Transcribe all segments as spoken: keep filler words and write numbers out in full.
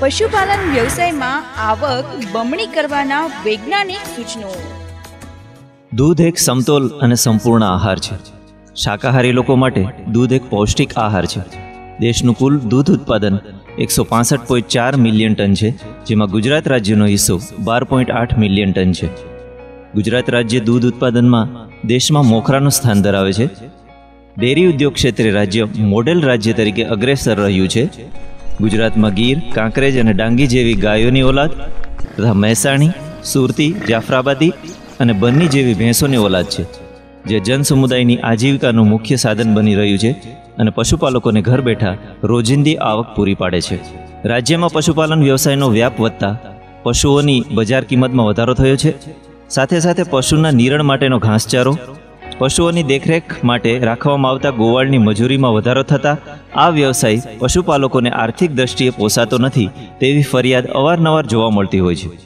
પશુપાલન વ્યવસાયમાં આવક બમણી કરવાના વૈજ્ઞાનિક સૂચનો। દૂધ એક સમતોલ અને સંપૂર્ણ આહાર છે। શાકાહારી લોકો માટે દૂધ એક પૌષ્ટિક આહાર છે। દેશનું કુલ દૂધ ઉત્પાદન એકસો પાસઠ પોઈન્ટ ચાર મિલિયન ટન છે, જેમાં ગુજરાત રાજ્યનો હિસ્સો બાર પોઈન્ટ આઠ મિલિયન ટન છે। ગુજરાત રાજ્ય દૂધ ઉત્પાદનમાં દેશમાં મોખરાનું સ્થાન ધરાવે છે। ડેરી ઉદ્યોગ ક્ષેત્રે રાજ્ય મોડેલ રાજ્ય તરીકે અગ્રેસર રહ્યું છે। ગુજરાતમાં ગીર, કાંકરેજ અને ડાંગી જેવી ગાયોની ઓલાદ તથા મહેસાણી, સુરતી, જાફરાબાદી અને બન્ની જેવી ભેંસોની ઓલાદ છે, જે જન સમુદાયની આજીવિકાનું મુખ્ય સાધન બની રહ્યું છે અને પશુપાલકોને ઘર બેઠા રોજિંદી આવક પૂરી પાડે છે। રાજ્યમાં પશુપાલન વ્યવસાયનો વ્યાપ વધતા પશુઓની બજાર કિંમતમાં વધારો થયો છે। સાથે સાથે પશુના નિરણ માટેનો ઘાસચારો, પશુઓની દેખરેખ માટે રાખવામાં આવતા ગોવાળની મજૂરીમાં વધારો થતાં આ વ્યવસાય પશુપાલકોને આર્થિક દ્રષ્ટિએ પોસાતો નથી તેવી ફરિયાદ અવારનવાર જોવા મળતી હોય છે।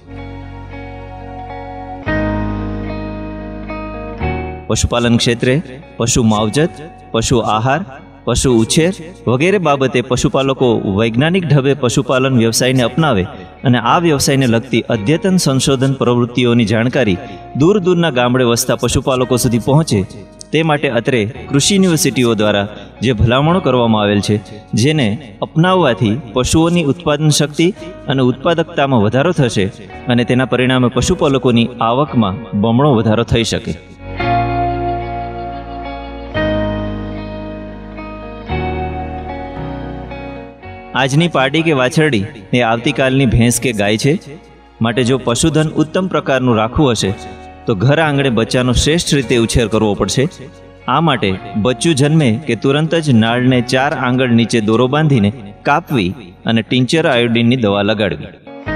પશુપાલન ક્ષેત્રે પશુ માવજત, પશુ આહાર, પશુ ઉછેર વગેરે બાબતે પશુપાલકો વૈજ્ઞાનિક ઢબે પશુપાલન વ્યવસાયને અપનાવે અને આ વ્યવસાયને લગતી અદ્યતન સંશોધન પ્રવૃત્તિઓની જાણકારી દૂર દૂરના ગામડે વસતા પશુપાલકો સુધી પહોંચે તે માટે અત્રે કૃષિ યુનિવર્સિટીઓ દ્વારા જે ભલામણો કરવામાં આવેલ છે, જેને અપનાવવાથી પશુઓની ઉત્પાદન શક્તિ અને ઉત્પાદકતામાં વધારો થશે અને તેના પરિણામે પશુપાલકોની આવકમાં બમણો વધારો થઈ શકે। આજની પાડી કે વાછરડી એ આવતીકાલની ભેંસ કે ગાય છે, માટે જો પશુધન ઉત્તમ પ્રકારનું રાખવું હશે તો ઘર આંગણે બચ્ચાનો શ્રેષ્ઠ રીતે ઉછેર કરવો પડશે। આ માટે બચ્ચું જન્મે કે તુરંત જ નાળને ચાર આંગળ નીચે દોરો બાંધીને કાપવી અને ટિંચર આયોડિનની દવા લગાડવી।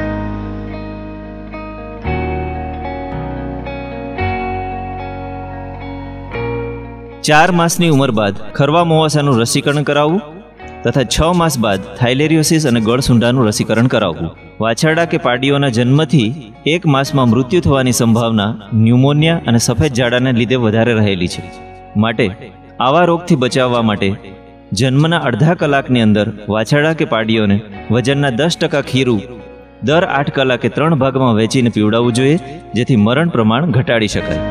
ચાર માસની ઉંમર બાદ ખરવા મોવાસાનું રસીકરણ કરાવવું તથા છ માસ બાદ થાઇલેરિયોસિસ અને ગળસુંઢાનું રસીકરણ કરાવવું। વાછરડા કે પાડીઓના જન્મથી એક માસમાં મૃત્યુ થવાની સંભાવના ન્યુમોનિયા અને સફેદ ઝાડાને લીધે વધારે રહેલી છે, માટે આવા રોગથી બચાવવા માટે જન્મના અડધા કલાકની અંદર વાછરડા કે પાડીઓને વજનના દસ ટકા ખીરું દર આઠ કલાકે ત્રણ ભાગમાં વહેંચીને પીવડાવવું જોઈએ, જેથી મરણ પ્રમાણ ઘટાડી શકાય।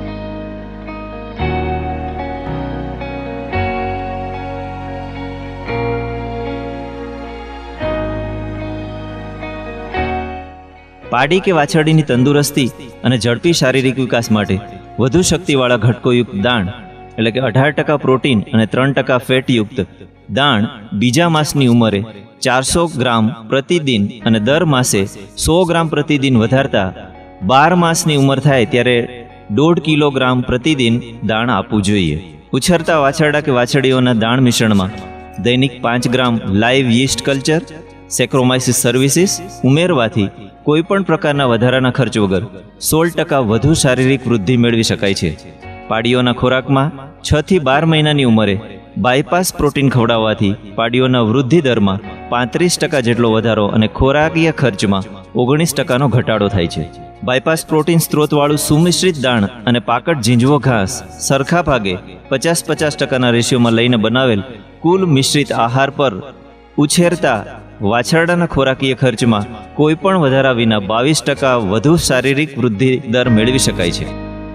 પાડી કે વાછરડીની તંદુરસ્તી અને ઝડપી શારીરિક વિકાસ માટે વધુ શક્તિવાળા ઘટકોયુક્ત દાણ એટલે કે અઢાર ટકા પ્રોટીન અને ત્રણ ટકા ફેટયુક્ત દાણ બીજા માસની ઉંમરે ચારસો ગ્રામ પ્રતિદિન અને દર માસે સો ગ્રામ પ્રતિદિન વધારતા બાર માસની ઉંમર થાય ત્યારે દોઢ કિલોગ્રામ પ્રતિદિન દાણ આપવું જોઈએ। ઉછરતા વાછરડા કે વાછરડીઓના દાણ મિશ્રણમાં દૈનિક પાંચ gram live yeast culture saccharomyces cerevisiae ઉમેરવાથી કોઈપણ પ્રકારના વધારાના ખર્ચ વગર સોળ ટકા વધુ શારીરિક વૃદ્ધિ મેળવી શકાય છે। પાડીઓના ખોરાકમાં છ થી બાર મહિનાની ઉંમરે બાયપાસ પ્રોટીન ખવડાવવાથી પાડીઓના વૃદ્ધિ દરમાં પાંત્રીસ ટકા જેટલો વધારો અને ખોરાકીય ખર્ચમાં ઓગણીસ ટકાનો ઘટાડો થાય છે। બાયપાસ પ્રોટીન સ્ત્રોતવાળું સુમિશ્રિત દાણ અને પાકડ ઝીંઝવો ઘાસ સરખા ભાગે પચાસ પચાસ ટકાના રેશિયોમાં લઈને બનાવેલ કુલ મિશ્રિત આહાર પર ઉછેરતા વાછરડાના ખોરાકીય ખર્ચમાં કોઈપણ વધારા વિના બાવીસ ટકા વધુ શારીરિક વૃદ્ધિ દર મેળવી શકાય છે।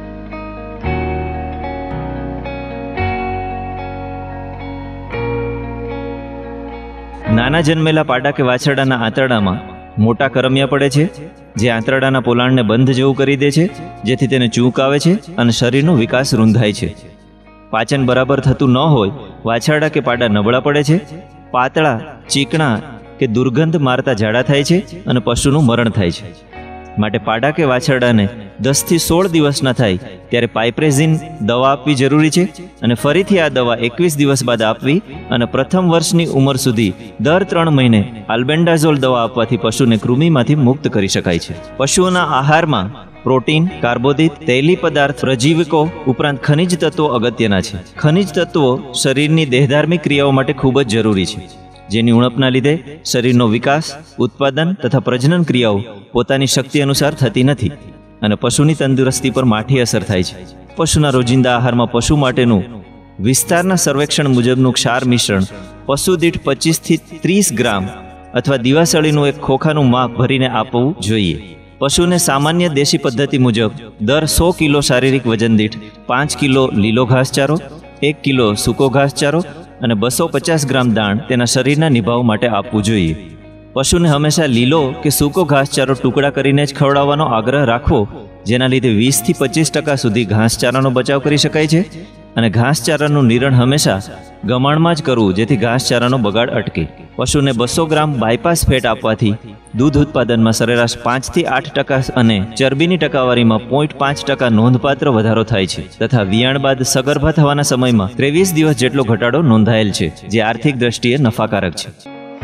નાના જન્મેલા પાડા કે વાછરડાના આંતરડામાં મોટા કરમિયા પડે છે, જે આંતરડાના પોલાણને બંધ જેવું કરી દે છે, જેથી તેને ચૂંક આવે છે અને શરીરનો વિકાસ રૂંધાય છે। પાચન બરાબર થતું ન હોય વાછરડા કે પાડા નબળા પડે છે, પાતળા, ચીકણા કે દુર્ગંધ મારતા ઝાડા થાય છે અને પશુનું મરણ થાય છે। માટે પાડા કે વાછરડાને દસ થી સોળ દિવસના થાય ત્યારે પાઇપ્રેઝિન દવા આપવી જરૂરી છે અને ફરીથી આ દવા એકવીસ દિવસ બાદ આપવી અને પ્રથમ વર્ષની ઉંમર સુધી દર ત્રણ મહિને આલ્બેન્ડાઝોલ દવા આપવાથી પશુને કૃમિમાંથી મુક્ત કરી શકાય છે। પશુઓના આહારમાં પ્રોટીન, કાર્બોદિત, તૈલી પદાર્થ, પ્રજીવકો ઉપરાંત ખનિજ તત્વો અગત્યના છે। ખનિજ તત્વો શરીરની દેહધાર્મિક ક્રિયાઓ માટે ખૂબ જ જરૂરી છે, જેની ઉણપના લીધે શરીરનો વિકાસ, ઉત્પાદન તથા પ્રજનન ક્રિયાઓ પોતાની શક્તિ અનુસાર થતી નથી અને પશુની તંદુરસ્તી પર માઠી અસર થાય છે। પશુના રોજિંદા આહારમાં પશુ માટેનું વિસ્તારના સર્વેક્ષણ મુજબનું ક્ષાર મિશ્રણ પશુ દીઠ પચીસ થી ત્રીસ ગ્રામ અથવા દિવાસળીનું એક ખોખાનું માપ ભરીને આપવું જોઈએ. પશુને સામાન્ય દેશી પદ્ધતિ મુજબ દર સો કિલો શારીરિક વજન દીઠ પાંચ કિલો લીલો ઘાસચારો, એક કિલો સૂકો ઘાસચારો અને બસો પચાસ ગ્રામ દાણ તેના શરીરના નિભાવ માટે આપવું જોઈએ. પશુને હંમેશા લીલો કે સૂકો ઘાસચારો ટુકડા કરીને જ ખવડાવવાનો આગ્રહ રાખવો, જેના લીધે વીસથી પચીસ ટકા સુધી ઘાસચારાનો બચાવ કરી શકાય છે. અને ઘાસચારાનું નિરણ હંમેશા ગમાણમાં જ કરવું, જેથી ઘાસચારાનો બગાડ અટકે. પશુને બસો ગ્રામ બાયપાસ ફેટ આપવાથી દૂધ ઉત્પાદનમાં સરેરાશ પાંચથી આઠ ટકા અને ચરબીની ટકાવારીમાં પોઈન્ટ પાંચ ટકા નોંધપાત્ર વધારો થાય છે તથા વિયાણ બાદ સગર્ભા થવાના સમયમાં ત્રેવીસ દિવસ જેટલો ઘટાડો નોંધાયેલ છે, જે આર્થિક દ્રષ્ટિએ નફાકારક છે.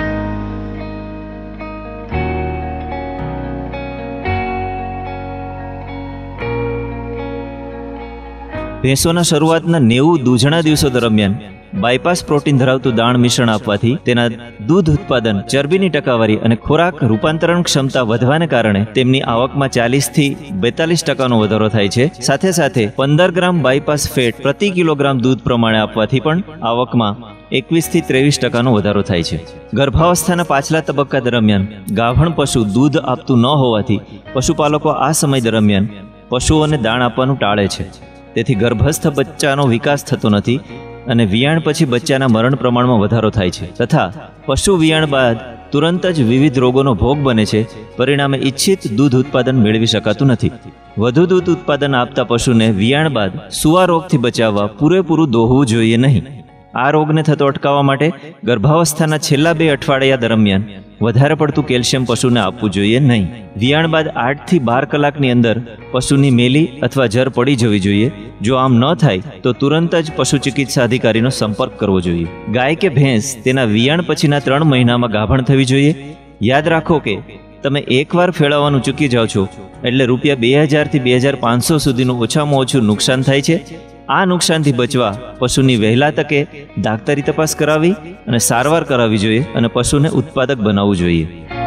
ભેંસોના શરૂઆતના નેવું દૂધણા દિવસો દરમિયાન બાયપાસ પ્રોટીન ધરાવતું દાણ મિશ્રણ આપવાથી તેના દૂધ ઉત્પાદન, ચરબીની ટકાવારી અને ખોરાક રૂપાંતરણ ક્ષમતા વધવાને કારણે તેમની આવકમાં ચાલીસથી બેતાલીસ ટકાનો વધારો થાય છે. સાથે સાથે પંદર ગ્રામ બાયપાસ ફેટ પ્રતિ કિલોગ્રામ દૂધ પ્રમાણે આપવાથી પણ આવકમાં એકવીસથી ત્રેવીસ ટકાનો વધારો થાય છે. ગર્ભાવસ્થાના પાછલા તબક્કા દરમિયાન ગાભણ પશુ દૂધ આપતું ન હોવાથી પશુપાલકો આ સમય દરમિયાન પશુઓને દાણ આપવાનું ટાળે છે. તેથી ગર્ભસ્થ બચ્ચાનો વિકાસ થતો નથી અને વિયાણ પછી બચ્ચાના મરણ પ્રમાણમાં વધારો થાય છે તથા પશુ વિયાણ બાદ તુરંત જ વિવિધ રોગોનો ભોગ બને છે. પરિણામે ઈચ્છિત દૂધ ઉત્પાદન મેળવી શકાતું નથી. વધુ દૂધ ઉત્પાદન આપતા પશુને વિયાણ બાદ સુવા રોગથી બચાવવા પૂરેપૂરું દોહવું જોઈએ નહીં. આ રોગને થતો અટકાવવા માટે ગર્ભાવસ્થાના છેલ્લા બે અઠવાડિયા દરમિયાન વધારે પડતું કેલ્શિયમ પશુને આપવું જોઈએ નહીં. વિયાણ બાદ આઠથી બાર કલાકની અંદર પશુની મેલી અથવા જર પડી જવી જોઈએ. જો આમ ન થાય તો તુરંત જ પશુ ચિકિત્સા અધિકારીનો સંપર્ક કરવો જોઈએ. ગાય કે ભેંસ તેના વિયાણ પછીના ત્રણ મહિનામાં ગાભણ થવી જોઈએ. યાદ રાખો કે તમે એકવાર ફેળવવાનું ચૂકી જાઓ છો એટલે રૂપિયા બે હજારથી બે હજાર પાંચસો સુધીનું ઓછામાં ઓછું નુકસાન થાય છે. આ નુકસાનથી બચવા પશુની વહેલા તકે ડાક્ટરી તપાસ કરાવી અને સારવાર કરાવવી જોઈએ અને પશુને ઉત્પાદક બનાવવું જોઈએ.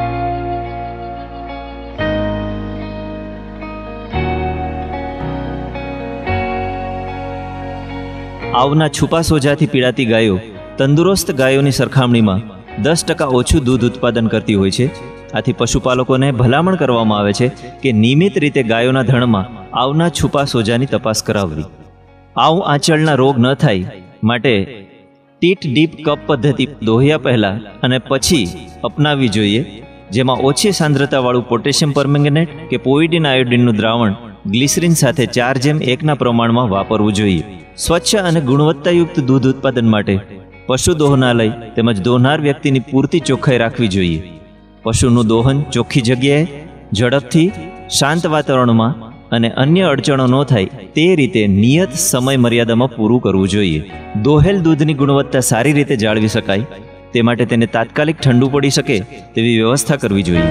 આવના છુપા સોજાથી પીડાતી ગાયો તંદુરસ્ત ગાયોની સરખામણીમાં દસ ટકા ઓછું દૂધ ઉત્પાદન કરતી હોય છે. આથી પશુપાલકોને ભલામણ કરવામાં આવે છે કે નિયમિત રીતે ગાયોના ધણમાં આવના છુપા સોજાની તપાસ કરાવવી. આવ આંચળના રોગ ન થાય માટે ટીટ ડીપ કપ પદ્ધતિ દોહ્યા પહેલાં અને પછી અપનાવવી જોઈએ, જેમાં ઓછી સાંદ્રતાવાળું પોટેશિયમ પરમેંગનેટ કે પોઇડિન આયોડિનનું દ્રાવણ ગ્લિસરીન સાથે ચાર જેમ એકના પ્રમાણમાં વાપરવું જોઈએ. સ્વચ્છ અને ગુણવત્તાયુક્ત દૂધ ઉત્પાદન માટે પશુ દોહનાલય તેમજ દોહનાર વ્યક્તિની પૂરતી ચોખ્ખાઈ રાખવી જોઈએ. પશુનું દોહન ચોખ્ખી જગ્યાએ, ઝડપથી, શાંત વાતાવરણમાં અને અન્ય અડચણો ન થાય તે રીતે નિયત સમય મર્યાદામાં પૂરું કરવું જોઈએ. દોહેલ દૂધની ગુણવત્તા સારી રીતે જાળવી શકાય તે માટે તેને તાત્કાલિક ઠંડુ પડી શકે તેવી વ્યવસ્થા કરવી જોઈએ.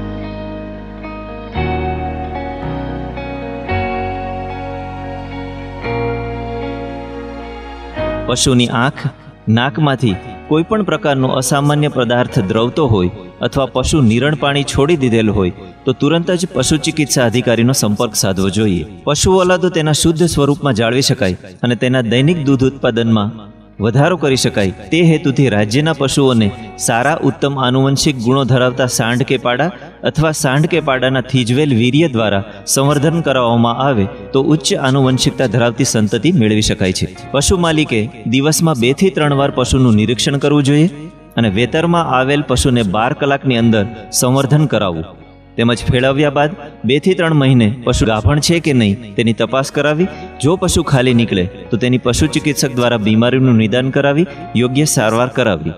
પશુની આંખ, નાકમાંથી કોઈ પણ પ્રકારનો અસામાન્ય પદાર્થ દ્રવતો હોય અથવા પશુ નિરણ પાણી છોડી દીધેલ હોય તો તુરંત જ પશુ ચિકિત્સા અધિકારીનો સંપર્ક સાધવો જોઈએ. પશુ ઓલાદો તેના શુદ્ધ સ્વરૂપમાં જાળવી શકાય અને તેના દૈનિક દૂધ ઉત્પાદનમાં વધારો કરી શકાય તે હેતુથી રાજ્યના પશુઓને સારા ઉત્તમ આનુવંશિક ગુણો ધરાવતા સાંઢ કે પાડા અથવા સાંઢ કે પાડાના થીજવેલ વીર્ય દ્વારા સંવર્ધન કરાવવામાં આવે તો ઉચ્ચ આનુવંશિકતા ધરાવતી સંતતિ મેળવી શકાય છે. પશુ માલિકે દિવસમાં બે થી ત્રણ વાર પશુનું નિરીક્ષણ કરવું જોઈએ અને વેતરમાં આવેલ પશુને બાર કલાકની અંદર સંવર્ધન કરાવવું તેમજ ફેળવ્યા બાદ બે થી ત્રણ મહિને પશુ ગાભણ છે કે નહીં તેની તપાસ કરાવી. જો પશુ ખાલી નીકળે તો તેની પશુ ચિકિત્સક દ્વારા બીમારીનું નિદાન કરાવી યોગ્ય સારવાર કરાવવી.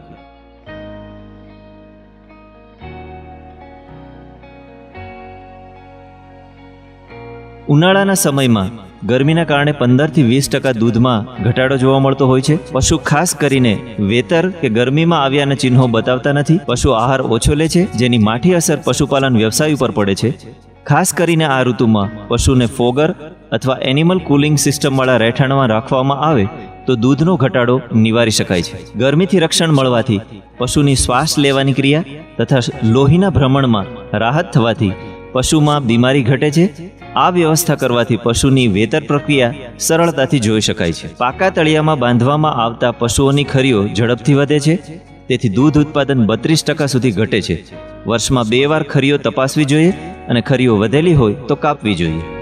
ઉનાળાના સમયમાં ગરમીના કારણે પંદરથી વીસ ટકા દૂધમાં ઘટાડો જોવા મળતો હોય છે. પશુ ખાસ કરીને વેતર કે ગરમીમાં આવ્યાના ચિહ્નો બતાવતા નથી. પશુ આહાર ઓછો લે છે, જેની માઠી અસર પશુપાલન વ્યવસાય ઉપર પડે છે. ખાસ કરીને આ ઋતુમાં પશુને ફોગર અથવા એનિમલ કુલિંગ સિસ્ટમવાળા રહેઠાણમાં રાખવામાં આવે તો દૂધનો ઘટાડો નિવારી શકાય છે. ગરમીથી રક્ષણ મળવાથી પશુની શ્વાસ લેવાની ક્રિયા તથા લોહીના ભ્રમણમાં રાહત થવાથી પશુમાં બીમારી ઘટે છે. આ વ્યવસ્થા કરવાથી પશુની વેતર પ્રક્રિયા સરળતાથી જોઈ શકાય છે. પાકા તળિયામાં બાંધવામાં આવતા પશુઓની ખરીઓ ઝડપથી વધે છે. તેથી દૂધ ઉત્પાદન બત્રીસ ટકા સુધી ઘટે છે. વર્ષમાં બે વાર ખરીઓ તપાસવી જોઈએ અને ખરીઓ વધેલી હોય તો કાપવી જોઈએ.